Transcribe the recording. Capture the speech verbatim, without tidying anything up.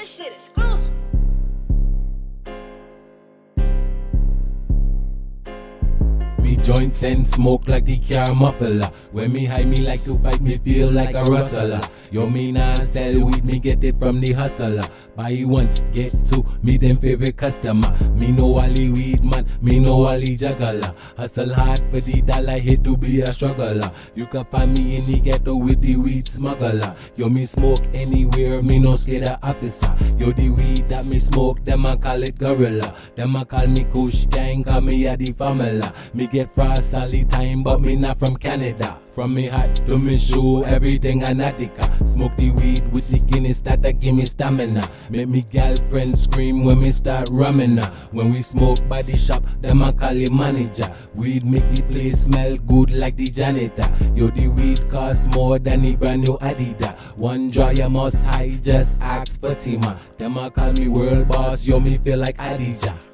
This shit exclusive. Me joints and smoke like the car muffler. When me high, me like to fight, me feel like a rustler. Yo, me nah sell weed, me get it from the hustler. Buy one, get two, me them favorite customer. Me know Wally weed man, me know Wally juggler. Hustle hard for the dollar, hate to be a struggler. You can find me in the ghetto with the weed smuggler. Yo, me smoke anywhere, me no scared of officer. Yo, the weed that me smoke, them a call it gorilla. Them a call me Kush Gang, cause me a the formula. Me get frost all the time, but me not from Canada. From me hat to me shoe, everything anatica. Smoke the weed with the Guinness that a give me stamina. Make me girlfriend scream when me start ramming her. When we smoke by the shop, them a call it manager. Weed make the place smell good like the janitor. Yo, the weed cost more than the brand new Adidas. One draw you must high, just ask Fatima. Them a call me world boss, yo me feel like Adija.